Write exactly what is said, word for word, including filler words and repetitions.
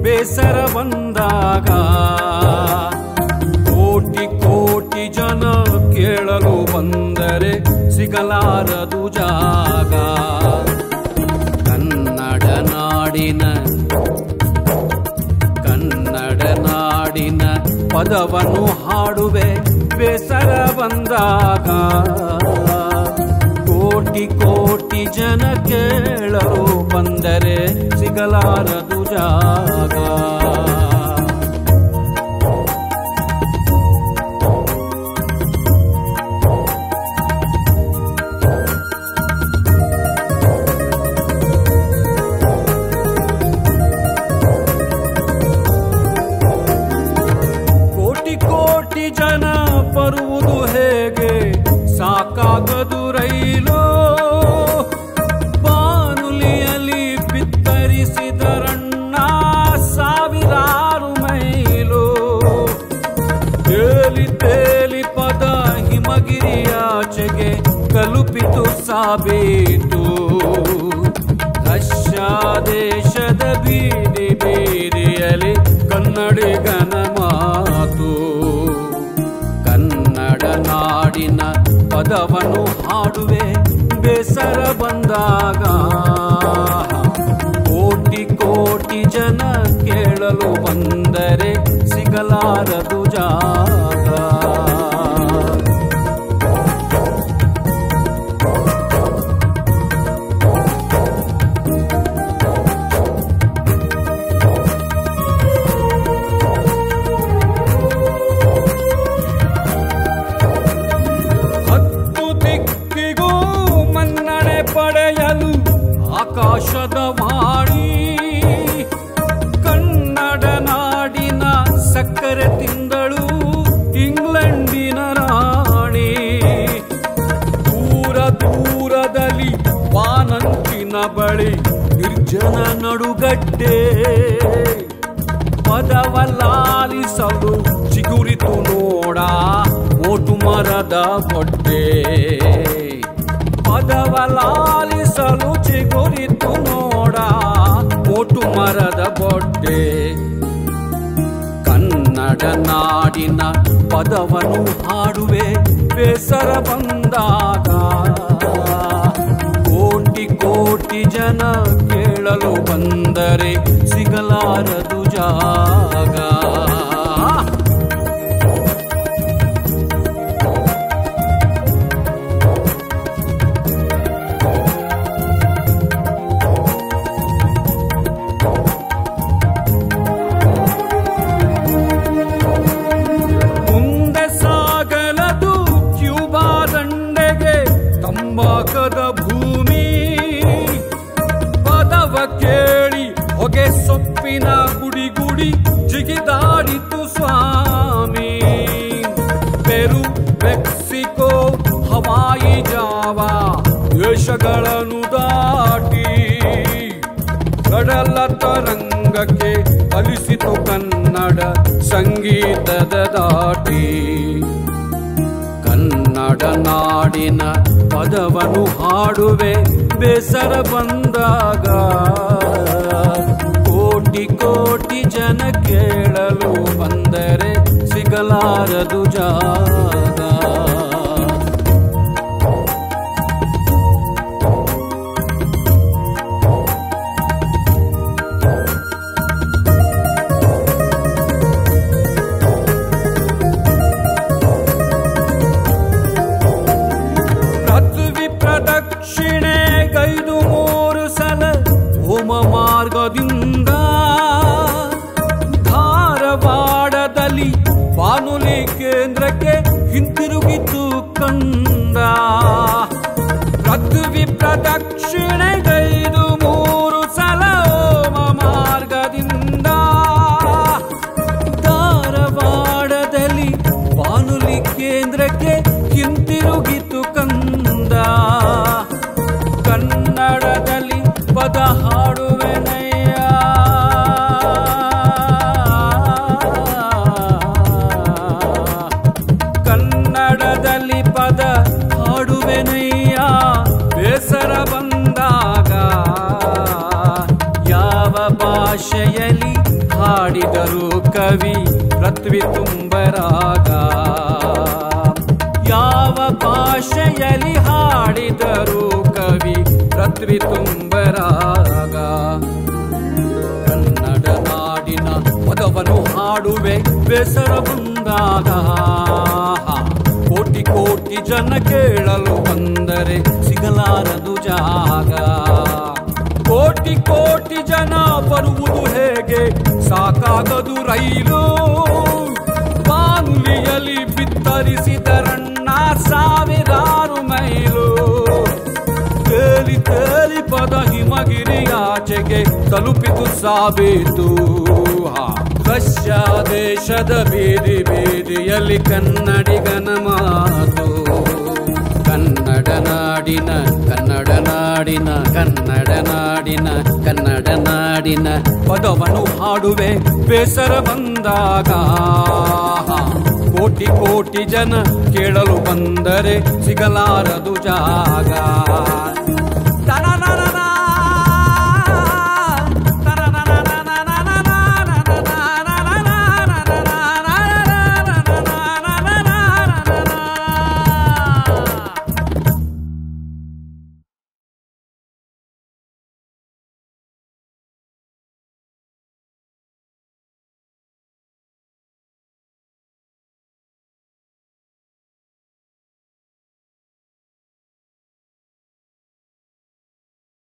ಬೇಸರ ಬಂದಾಗ ಕೋಟಿ ಕೋಟಿ ಜನ ಕೇಳಲು ಬಂದರೆ ಸಿಗಲಾರದು ಜಾಗ. ಕನ್ನಡ ನಾಡಿನ ಕನ್ನಡ ನಾಡಿನ ಪದವನ್ನು ಹಾಡುವೆ ಬೇಸರ ಬಂದಾಗ. ಕೋಟಿ ಕೋಟಿ ಜನ ಕೇಳಲು ಬಂದರೆ ಸಿಗಲಾರದು ಜಾಗ. ಕೋಟಿ ಕೋಟಿ ಜನ ಬರುವುದು ಹೇಗೆ, ಸಾಕಾಗದು ರೈಲು. ಬಾನುಲಿಯಲ್ಲಿ ಬಿತ್ತರಿಸಿದರಣ್ಣ ಸಾವಿರಾರು ಮೈಲು. ತೇಲಿ ತೇಲಿ ಪದ ಹಿಮಗಿರಿಯಾಚೆಗೆ ತಲುಪಿತು ಸಾಬೀತು. ರಷ್ಯಾ ದೇಶದ ಬೀದಿ ಬೀದಿಯಲ್ಲಿ ಕನ್ನಡಿಗನ ಮಾತು. ಕನ್ನಡ ನಾಡಿನ ಪದವನ್ನು ಹಾಡುವೆ ಬೇಸರ ಬಂದಾಗ. ಕೋಟಿ ಕೋಟಿ ಜನ ಕೇಳಲು ಬಂದರೆ ಸಿಗಲಾರದು ಜಾಗ. ಪಡೆಯಲು ಆಕಾಶದ ವಾಣಿ. ಕನ್ನಡ ನಾಡಿನ ಸಕ್ಕರೆ ತಿಂದಳು ಇಂಗ್ಲೆಂಡಿನ ರಾಣಿ. ದೂರ ದೂರದಲ್ಲಿ ವಾನಂಚಿನ ಬಳಿ ನಿರ್ಜನ ನಡುಗಡ್ಡೆ. ಪದವಲಾಲಿಸಲು ಚಿಗುರಿತು ನೋಡ ಮೋಟು ಮರದ ಬೊಡ್ಡೆ. ಪದವಲಾಲಿಸಲು ಚಿಗುರಿತು ನೋಡ ಮೋಟು ಮರದ ಬೊಡ್ಡೆ. ಕನ್ನಡ ನಾಡಿನ ಪದವನ್ನು ಹಾಡುವೆ ಬೇಸರ ಬಂದಾಗ. ಕೋಟಿ ಕೋಟಿ ಜನ ಕೇಳಲು ಬಂದರೆ ಸಿಗಲಾರದು ಜಾಗ. ತಂಬಾಕದ ಭೂಮಿ ಪದವ ಕೇಳಿ ಹೊಗೆ ಸೊಪ್ಪಿನ ಗುಡಿ ಗುಡಿ ಜಿಗಿದಾಡಿತು ಸ್ವಾಮಿ. ಪೆರು, ಮೆಕ್ಸಿಕೋ, ಹವಾಯಿ, ಜಾವಾ ದೇಶಗಳನ್ನು ದಾಟಿ ಕಡಲ ತರಂಗಕ್ಕೆ ಅಲಿಸಿತು ಕನ್ನಡ ಸಂಗೀತದ ದಾಟಿ. ಕನ್ನಡ ನಾಡಿನ ಪದವನ್ನು ಹಾಡುವೆ ಬೇಸರ ಬಂದಾಗ. ಕೋಟಿ ಕೋಟಿ ಜನ ಕೇಳಲು ಬಂದರೆ ಸಿಗಲಾರದು ಜಾಗ. ಪ್ರದಕ್ಷಿಣೆ ಗೈದು ಮೂರು ಸಲ ಹೋಮ ಮಾರ್ಗದಿಂದ ಧಾರವಾಡದಲ್ಲಿ ಬಾನುಲಿ ಕೇಂದ್ರಕ್ಕೆ ಹಿಂತಿರುಗಿತು ಕಂದ. ಪೃಥ್ವಿ ಪ್ರದಕ್ಷಿಣೆ ಗೈದು ಮೂರು ಸಲ ಹೋಮ ಮಾರ್ಗದಿಂದ ಧಾರವಾಡದಲ್ಲಿ ಬಾನುಲಿ ಕೇಂದ್ರಕ್ಕೆ ಹಿಂತಿರುಗಿತು ಕಂದ. ಕನ್ನಡದಲ್ಲಿ ಪದ ಹಾಡುವೆನಯ್ಯ. ಕನ್ನಡದಲ್ಲಿ ಪದ ಹಾಡುವೆನಯ್ಯ ಬೇಸರ ಬಂದಾಗ. ಯಾವ ಭಾಷೆಯಲ್ಲಿ ಹಾಡಿದರು ಕವಿ ಪೃಥ್ವಿ ತುಂಬರಾಗ. ಯಾವ ಭಾಷೆಯಲ್ಲಿ ಹಾಡಿದರು ಕವಿ ಪೃಥ್ವಿ ತುಂಬರಾಗ. ಕನ್ನಡ ನಾಡಿನ ಪದವನ್ನು ಹಾಡುವೆ ಬೇಸರ ಬಂದಾಗ. ಕೋಟಿ ಕೋಟಿ ಜನ ಕೇಳಲು ಬಂದರೆ ಸಿಗಲಾರದು ಜಾಗ. ಕೋಟಿ ಕೋಟಿ ಜನ ಬರುವುದು ಹೇಗೆ ಸಾಕಾಗದು ರೈಲು. ಬಾನುಲಿಯಲ್ಲಿ ಬಿತ್ತರಿಸಿದರಣ್ಣ ಸಾವಿರಾರು ಮೈಲು. ತೇಲಿ ತೇಲಿ ಪದ ಹಿಮಗಿರಿಯಾಚೆಗೆ ತಲುಪಿತು ಸಾಬೀತು. ರಷ್ಯಾ ದೇಶದ ಬೀದಿ ಬೀದಿಯಲ್ಲಿ ಕನ್ನಡಿಗನ ಮಾತು. ಕನ್ನಡ ನಾಡಿನ ಕನ್ನಡ ನಾಡಿನ ಕನ್ನಡ ನಾಡಿನ ಕನ್ನಡ ನಾಡಿನ ಪದವನ್ನು ಹಾಡುವೆ ಬೇಸರ ಬಂದಾಗ. ಕೋಟಿ ಕೋಟಿ ಜನ ಕೇಳಲು ಬಂದರೆ ಸಿಗಲಾರದು ಜಾಗ.